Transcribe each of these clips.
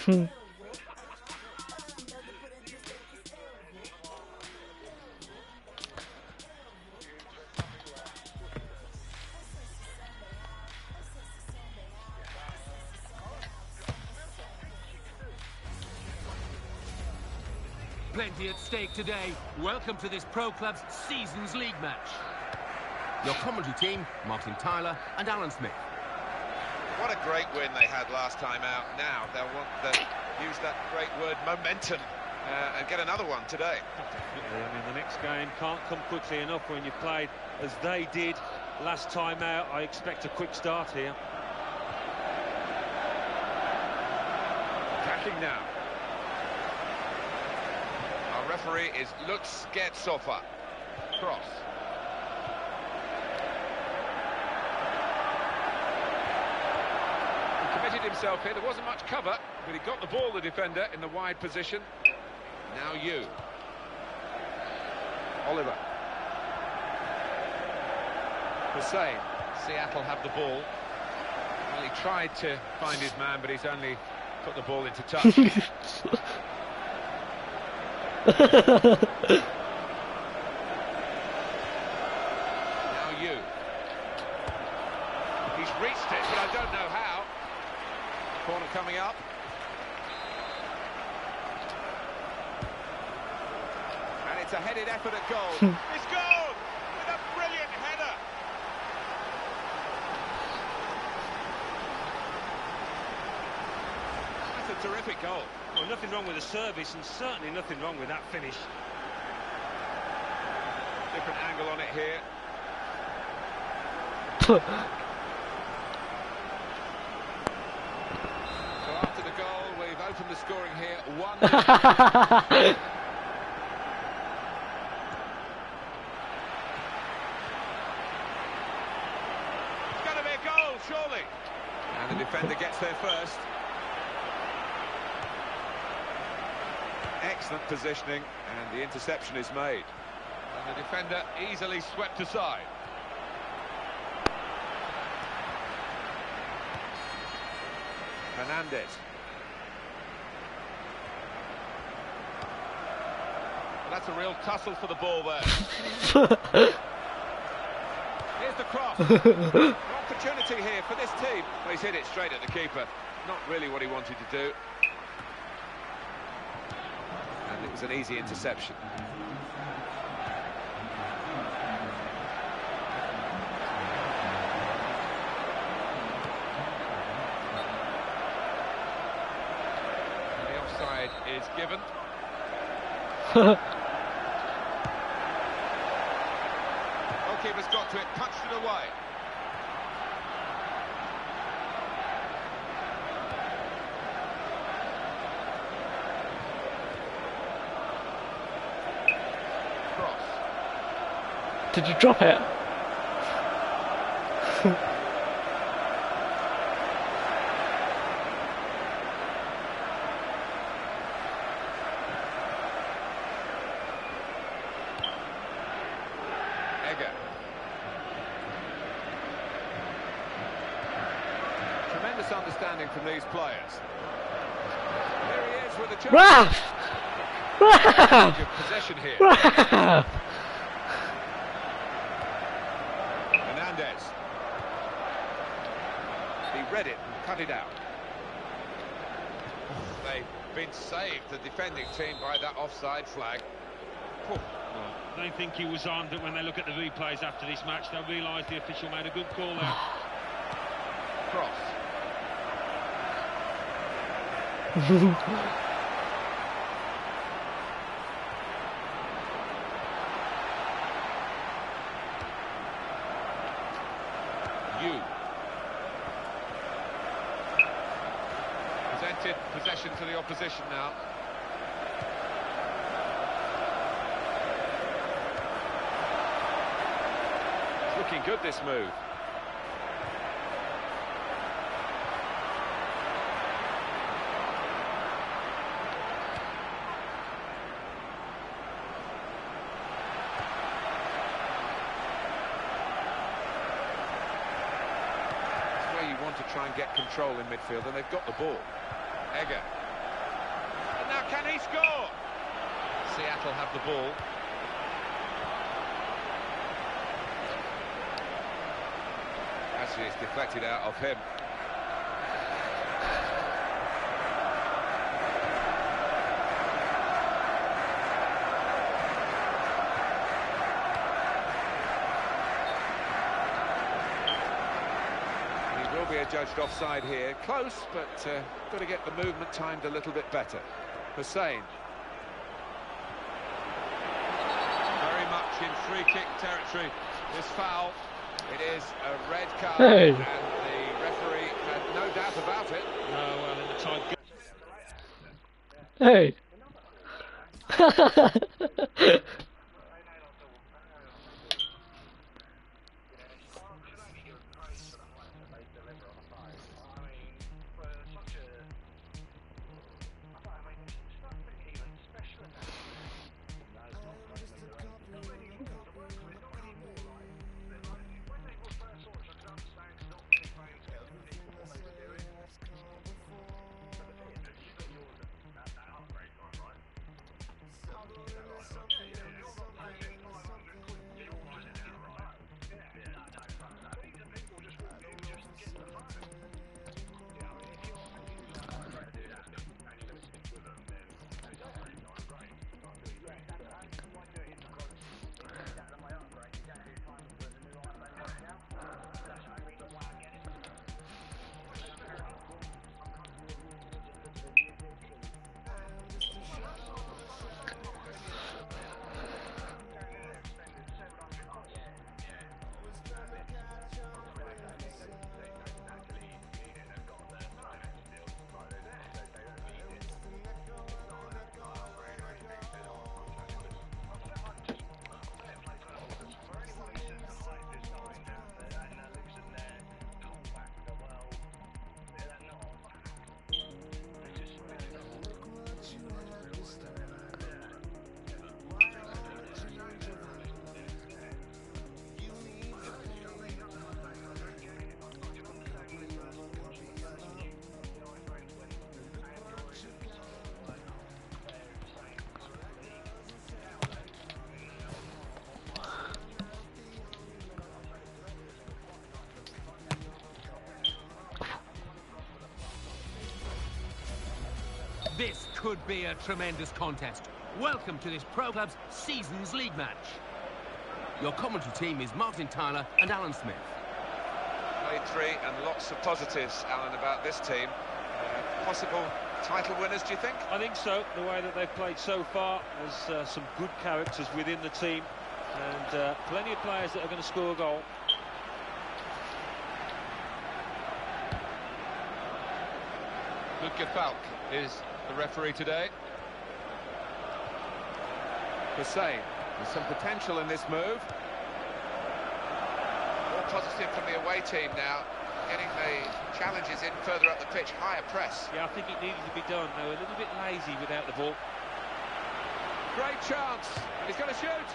Plenty at stake today. Welcome to this Pro Club's Seasons League match. Your commentary team, Martin Tyler and Alan Smith. What a great win they had last time out. Now they'll want to use that great word momentum and get another one today. Definitely. I mean, the next game can't come quickly enough when you played as they did last time out. I expect a quick start here. Attacking now. Our referee is Lutz Gertzhofer. Cross. He committed himself here. There wasn't much cover, but he got the ball, the defender, in the wide position. Now you. Oliver. Hussein. Seattle have the ball. Well, he tried to find his man, but he's only put the ball into touch. Now you. He's reached it, but I don't know how. Corner coming up. And it's a headed effort at goal. It's goal with a brilliant header. That's a terrific goal. Well, nothing wrong with the service, and certainly nothing wrong with that finish. Different angle on it here. So after the goal, we've opened the scoring here. 1-0. It's going to be a goal, surely. And the defender gets there first. Excellent positioning, and the interception is made. And the defender easily swept aside. Hernandez. Well, that's a real tussle for the ball there. Here's the cross. An opportunity here for this team. Well, he's hit it straight at the keeper. Not really what he wanted to do. And it was an easy interception. And the offside is given. Goalkeeper's got to it, punched it away. Did you drop it? Egger. Tremendous understanding from these players. There he is with a chance. Raf! Raf! Good possession here. Raf! Hernandez. He read it and cut it out. They've been saved, the defending team, by that offside flag. Well, they think he was on, but when they look at the replays after this match, they'll realise the official made a good call there. Cross. You. Presented possession to the opposition now. It's looking good, this move. It's where you want to try and get control in midfield, and they've got the ball. Egger. Can he score? Seattle have the ball. Actually, it's deflected out of him. He will be adjudged offside here. Close, but got to get the movement timed a little bit better. Hussein. Very much in free-kick territory, this foul. It is a red card, Hey. and the referee had no doubt about it. No, well, in the time... Hey. This could be a tremendous contest. Welcome to this Pro Club's Seasons League match. Your commentary team is Martin Tyler and Alan Smith. Played three and lots of positives, Alan, about this team. Possible title winners, do you think? I think so. The way that they've played so far, there's some good characters within the team, and plenty of players that are going to score a goal. Ludger Falk is the referee today. Hussein, there's some potential in this move. More positive from the away team now, getting the challenges in further up the pitch, higher press. Yeah, I think it needed to be done. They were a little bit lazy without the ball. Great chance, and he's going to shoot.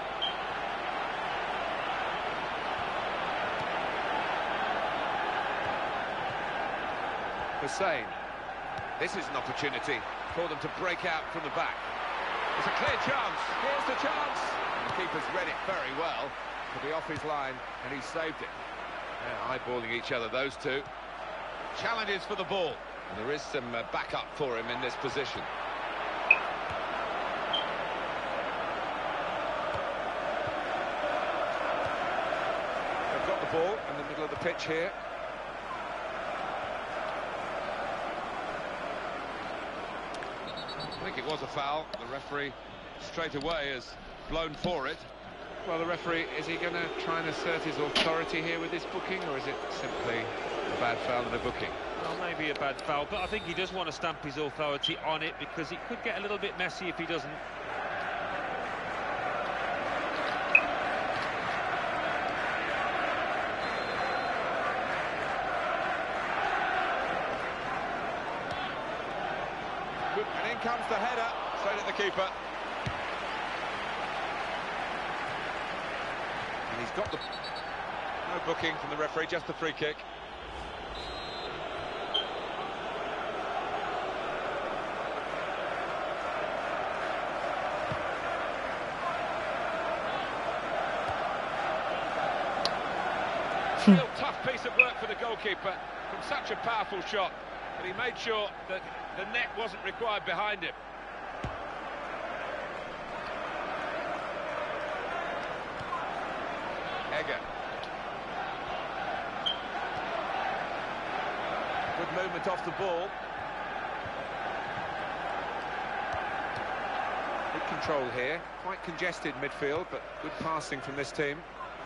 Hussein. This is an opportunity for them to break out from the back. It's a clear chance. Here's the chance. And the keeper's read it very well to be off his line, and he saved it. Yeah, eyeballing each other, those two. Challenges for the ball. And there is some backup for him in this position. They've got the ball in the middle of the pitch here. I think it was a foul. The referee straight away has blown for it. Well, the referee, is he going to try and assert his authority here with this booking, or is it simply a bad foul and a booking? Well, maybe a bad foul, but I think he does want to stamp his authority on it, because it could get a little bit messy if he doesn't. And in comes the header, straight at the keeper. And he's got the... No booking from the referee, just the free kick. Real tough piece of work for the goalkeeper from such a powerful shot, but he made sure that the net wasn't required behind him. Egger. Good movement off the ball. Good control here. Quite congested midfield, but good passing from this team.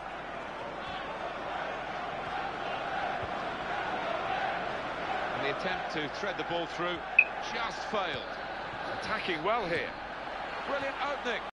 And the attempt to thread the ball through just failed. Attacking well here. Brilliant opening.